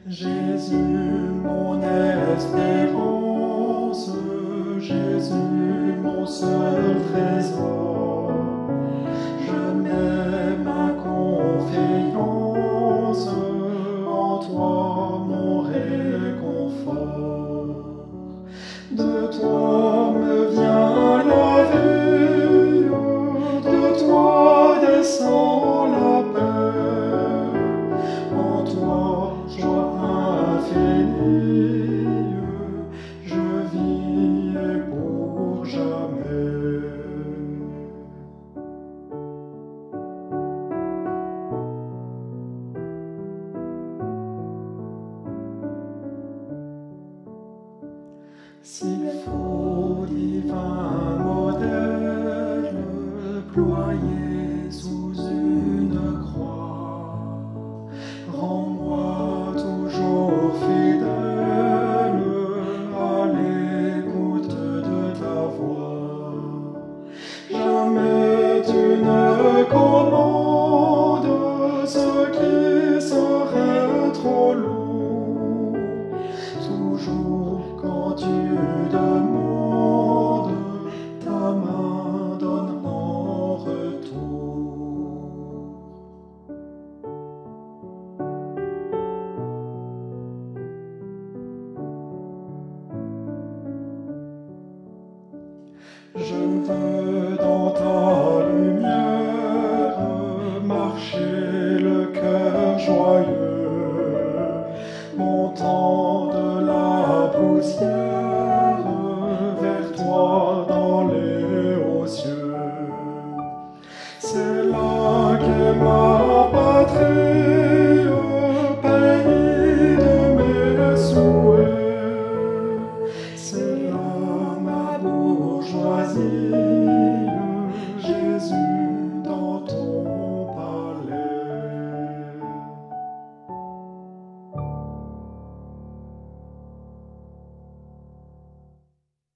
Jésus, mon espérance, Jésus, mon seul trésor, je mets ma confiance en toi, mon réconfort. De toi me vient la vie, de toi descend la paix, en toi joie infinie, je vis et pour jamais. S'il faut divin modèle, ployé sous une croix, rends-moi toujours fidèle à l'écoute de ta voix. Jamais tu ne commandes ce qui serait trop lourd. Toujours quand tu demandes, ta main donne en retour. Je veux dans ta lumière marcher le cœur joyeux, montant de la poussière vers toi dans les hauts cieux. C'est là qu'est ma patrie, pays de mes souhaits. C'est là ma bourgeoisie,